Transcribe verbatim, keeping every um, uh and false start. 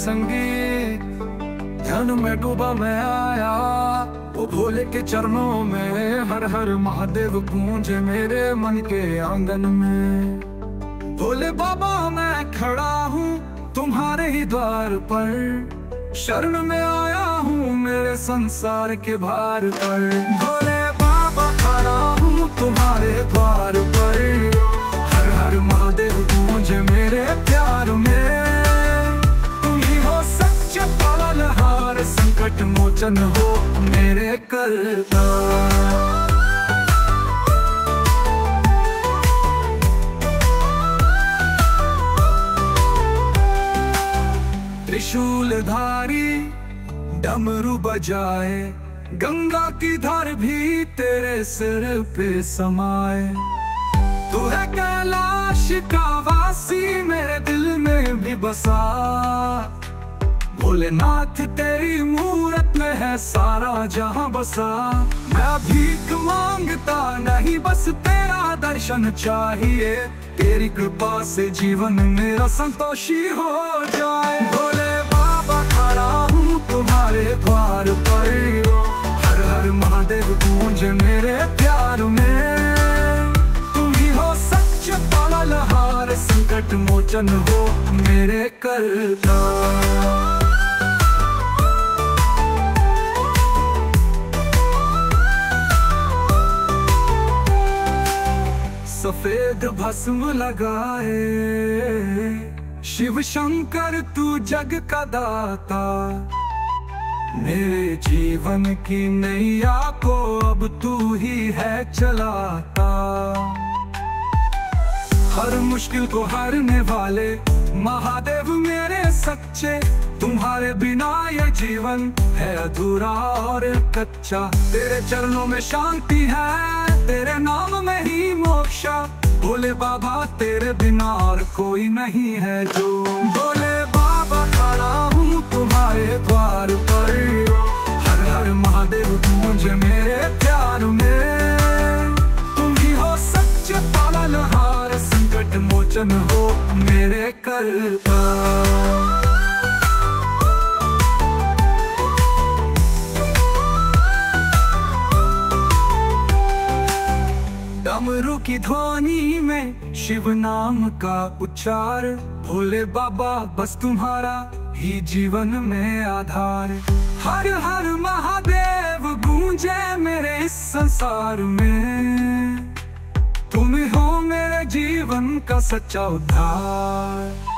संगीत, ध्यान में डूबा मैं आया, वो भोले के चरणों में। हर हर महादेव गूंजे मेरे मन के आंगन में। भोले बाबा मैं खड़ा हूँ तुम्हारे ही द्वार पर, शरण में आया हूँ मेरे संसार के भार पर। भोले बाबा खड़ा हूँ तुम्हारे द्वार पर, हर हर महादेव गूंजे मेरे प्यार में। तुम ही हो सच्चे पालनहार, संकट मोचन हो मेरे करता। त्रिशूलधारी डमरू बजाए, गंगा की धार भी तेरे सिर पे समाए। तू है कैलाश का वासी, मेरे दिल में भी बसा। भोलेनाथ तेरी मूरत में है सारा जहां बसा। मैं भीख मांगता नहीं, बस तेरा दर्शन चाहिए। तेरी कृपा से जीवन मेरा संतोषी हो जाए। भोले बाबा खड़ा हूँ तुम्हारे द्वार पर, हर हर महादेव गूंजे मेरे प्यार में। तुम ही हो सच्चे पालनहार, संकट मोचन हो मेरे करता। सफेद भस्म लगाए शिव शंकर तू जग का दाता। मेरे जीवन की नैया को अब तू ही है चलाता। हर मुश्किल को हारने वाले महादेव मेरे सच्चे। तुम्हारे बिना ये जीवन है अधूरा और कच्चा। तेरे चरणों में शांति है, तेरे नाम में ही मोक्षा। भोले बाबा तेरे बिना और कोई नहीं है जो। भोले बाबा खड़ा हूँ तुम्हारे द्वार पर, हर हर महादेव गूंजे मेरे प्यार में। तुम ही हो सच्चे पालनहार, संकट मोचन हो मेरे करता। डमरू की ध्वनि में शिव नाम का उच्चार। भोले बाबा बस तुम्हारा ही जीवन में आधार। हर हर महादेव गूंजे मेरे इस संसार में। तुम हो मेरे जीवन का सच्चा उद्धार।